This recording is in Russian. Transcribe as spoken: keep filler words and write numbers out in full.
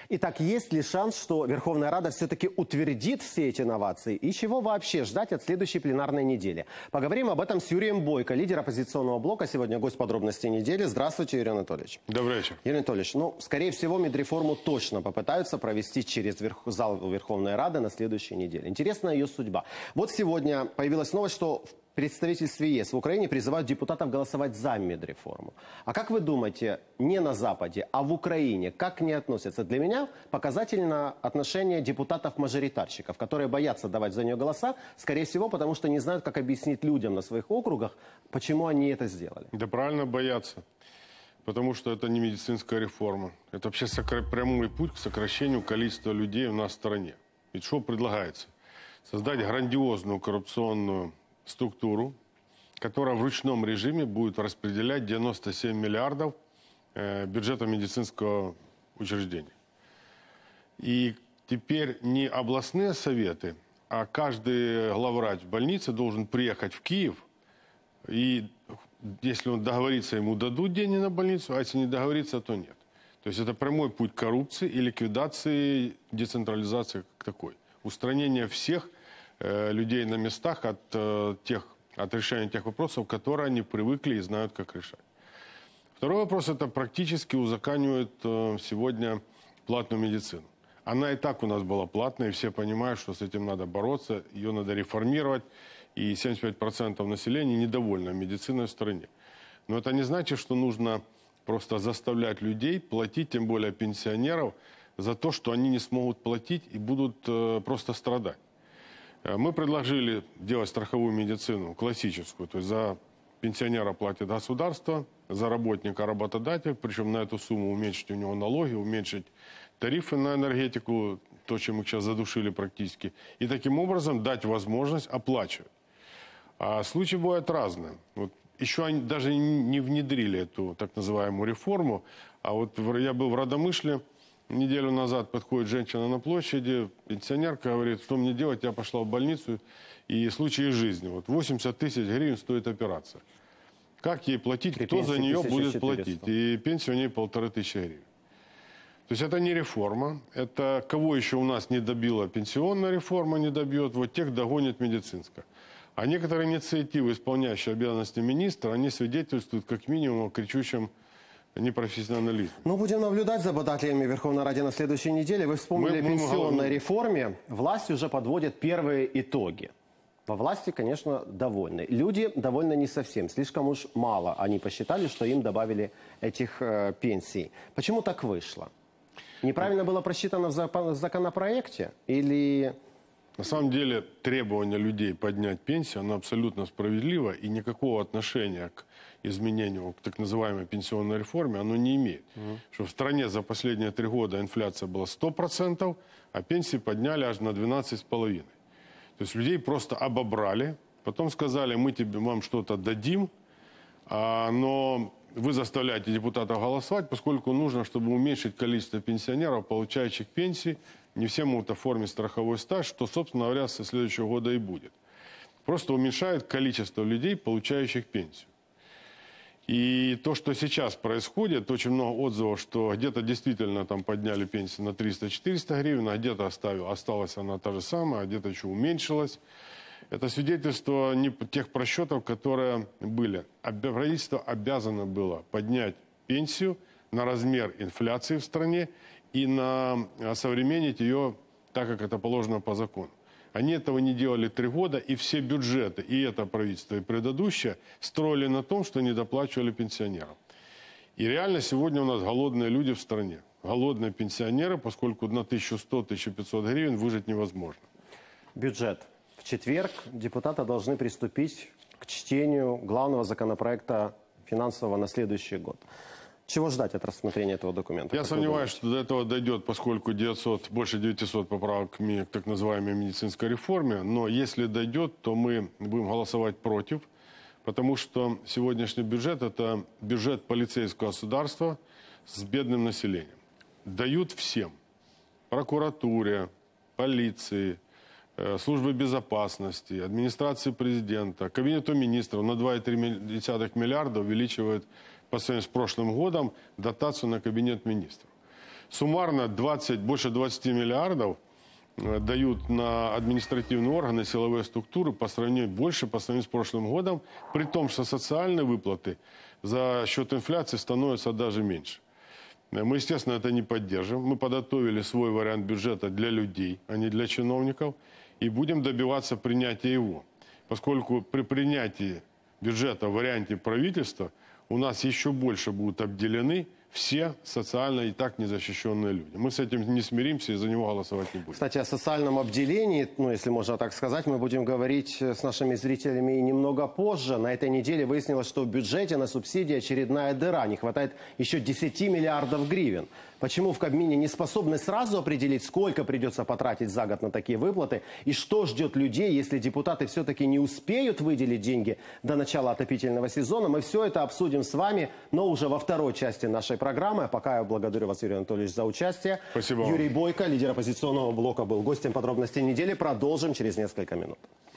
Итак, есть ли шанс, что Верховная Рада все-таки утвердит все эти новации? И чего вообще ждать от следующей пленарной недели? Поговорим об этом с Юрием Бойко, лидер оппозиционного блока. Сегодня гость подробностей недели. Здравствуйте, Юрий Анатольевич. Добрый вечер. Юрий Анатольевич, ну, скорее всего, медреформу точно попытаются провести через верх... зал Верховной Рады на следующей неделе. Интересна ее судьба. Вот сегодня появилась новость, что в представительстве ЕС в Украине призывают депутатов голосовать за медреформу. А как вы думаете, не на Западе, а в Украине, как к ней относятся? Для меня показательно отношение депутатов-мажоритарщиков, которые боятся давать за нее голоса, скорее всего, потому что не знают, как объяснить людям на своих округах, почему они это сделали. Да правильно боятся, потому что это не медицинская реформа. Это вообще сокр... прямой путь к сокращению количества людей у нас в стране. Ведь что предлагается? Создать грандиозную коррупционную структуру, которая в ручном режиме будет распределять девяносто семь миллиардов э, бюджета медицинского учреждения. И теперь не областные советы, а каждый главврач больницы должен приехать в Киев, и если он договорится, ему дадут деньги на больницу, а если не договорится, то нет. То есть это прямой путь коррупции и ликвидации, децентрализации как такой. Устранение всех людей на местах от, э, тех, от решения тех вопросов, которые они привыкли и знают, как решать. Второй вопрос – это практически узаконивает э, сегодня платную медицину. Она и так у нас была платная, и все понимают, что с этим надо бороться, ее надо реформировать, и семьдесят пять процентов населения недовольны медициной в стране. Но это не значит, что нужно просто заставлять людей платить, тем более пенсионеров, за то, что они не смогут платить и будут э, просто страдать. Мы предложили делать страховую медицину классическую, то есть за пенсионера платит государство, за работника работодатель, причем на эту сумму уменьшить у него налоги, уменьшить тарифы на энергетику, то, чем мы сейчас задушили практически, и таким образом дать возможность оплачивать. А случаи бывают разные. Вот еще они даже не внедрили эту так называемую реформу, а вот я был в Радомышле, неделю назад подходит женщина на площади, пенсионерка говорит, что мне делать, я пошла в больницу, и случай из жизни. Вот восемьдесят тысяч гривен стоит операция. Как ей платить, При кто за нее будет тысяча четыреста. платить? И пенсия у нее полторы тысячи гривен. То есть это не реформа, это кого еще у нас не добила пенсионная реформа, не добьет, вот тех догонит медицинская. А некоторые инициативы, исполняющие обязанности министра, они свидетельствуют как минимум о кричущем непрофессионализм. Ну, будем наблюдать за баталиями в Верховной Раде на следующей неделе. Вы вспомнили Мы, о пенсионной мы... реформе. Власть уже подводит первые итоги. Во власти, конечно, довольны. Люди довольны не совсем. Слишком уж мало. Они посчитали, что им добавили этих э, пенсий. Почему так вышло? Неправильно было просчитано в законопроекте? Или... На самом деле требование людей поднять пенсию, оно абсолютно справедливо, и никакого отношения к изменению, к так называемой пенсионной реформе, оно не имеет. Mm-hmm. Что в стране за последние три года инфляция была сто процентов, а пенсии подняли аж на двенадцать с половиной. То есть людей просто обобрали, потом сказали, мы тебе, вам что-то дадим, а, но вы заставляете депутатов голосовать, поскольку нужно, чтобы уменьшить количество пенсионеров, получающих пенсии. Не все могут оформить страховой стаж, что, собственно говоря, со следующего года и будет. Просто уменьшает количество людей, получающих пенсию. И то, что сейчас происходит, очень много отзывов, что где-то действительно там подняли пенсию на триста-четыреста гривен, а где-то осталась она та же самая, а где-то еще уменьшилась. Это свидетельство не тех просчетов, которые были. Правительство обязано было поднять пенсию на размер инфляции в стране и на осовременить ее так, как это положено по закону. Они этого не делали три года, и все бюджеты, и это правительство, и предыдущее, строили на том, что не доплачивали пенсионерам. И реально сегодня у нас голодные люди в стране. Голодные пенсионеры, поскольку на тысячу сто — тысячу пятьсот гривен выжить невозможно. Бюджет. В четверг депутаты должны приступить к чтению главного законопроекта финансового на следующий год. Чего ждать от рассмотрения этого документа? Я сомневаюсь, что до этого дойдет, поскольку девятьсот, больше девятисот поправок к так называемой медицинской реформе. Но если дойдет, то мы будем голосовать против, потому что сегодняшний бюджет – это бюджет полицейского государства с бедным населением. Дают всем – прокуратуре, полиции, службе безопасности, администрации президента, кабинету министров на два и три миллиарда увеличивают по сравнению с прошлым годом дотацию на кабинет министров. Суммарно двадцать, больше двадцати миллиардов дают на административные органы, силовые структуры по сравнению, больше по сравнению с прошлым годом, при том, что социальные выплаты за счет инфляции становятся даже меньше. Мы, естественно, это не поддержим. Мы подготовили свой вариант бюджета для людей, а не для чиновников, и будем добиваться принятия его. Поскольку при принятии бюджета в варианте правительства у нас еще больше будут обделены все социально и так незащищенные люди. Мы с этим не смиримся и за него голосовать не будем. Кстати, о социальном обделении, ну, если можно так сказать, мы будем говорить с нашими зрителями и немного позже. На этой неделе выяснилось, что в бюджете на субсидии очередная дыра. Не хватает еще десяти миллиардов гривен. Почему в Кабмине не способны сразу определить, сколько придется потратить за год на такие выплаты? И что ждет людей, если депутаты все-таки не успеют выделить деньги до начала отопительного сезона? Мы все это обсудим с вами, но уже во второй части нашей программы. А пока я благодарю вас, Юрий Анатольевич, за участие. Спасибо вам. Юрий Бойко, лидер оппозиционного блока, был гостем подробностей недели. Продолжим через несколько минут.